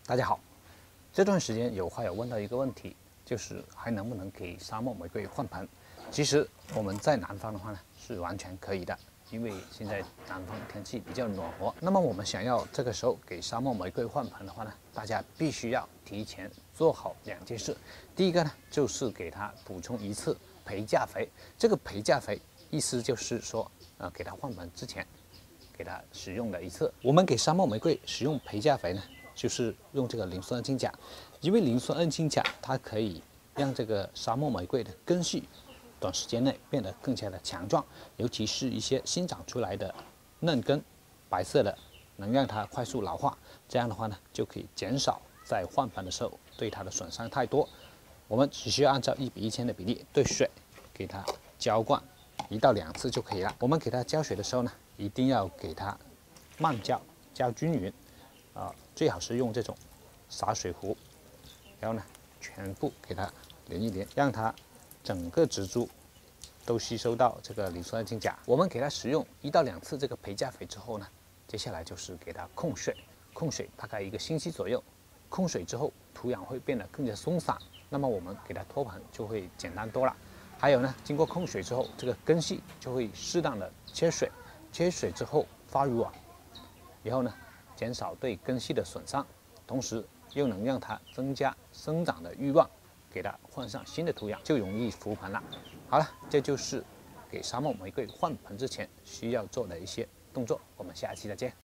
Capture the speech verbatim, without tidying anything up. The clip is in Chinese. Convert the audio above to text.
大家好，这段时间有话友问到一个问题，就是还能不能给沙漠玫瑰换盆？其实我们在南方的话呢，是完全可以的，因为现在南方天气比较暖和。那么我们想要这个时候给沙漠玫瑰换盆的话呢，大家必须要提前做好两件事。第一个呢，就是给它补充一次陪嫁肥。这个陪嫁肥意思就是说，呃，给它换盆之前，给它使用的一次。我们给沙漠玫瑰使用陪嫁肥呢，就是用这个磷酸二氢钾，因为磷酸二氢钾它可以让这个沙漠玫瑰的根系短时间内变得更加的强壮，尤其是一些新长出来的嫩根，白色的，能让它快速老化。这样的话呢，就可以减少在换盆的时候对它的损伤太多。我们只需要按照一比一千的比例对水给它浇灌一到两次就可以了。我们给它浇水的时候呢，一定要给它慢浇，浇均匀。啊，最好是用这种洒水壶，然后呢，全部给它淋一淋，让它整个植株都吸收到这个磷酸二氢钾。我们给它使用一到两次这个陪嫁肥之后呢，接下来就是给它控水，控水大概一个星期左右。控水之后，土壤会变得更加松散，那么我们给它托盘就会简单多了。还有呢，经过控水之后，这个根系就会适当的缺水，缺水之后发软，然后呢，减少对根系的损伤，同时又能让它增加生长的欲望，给它换上新的土壤，就容易复盆了。好了，这就是给沙漠玫瑰换盆之前需要做的一些动作。我们下期再见。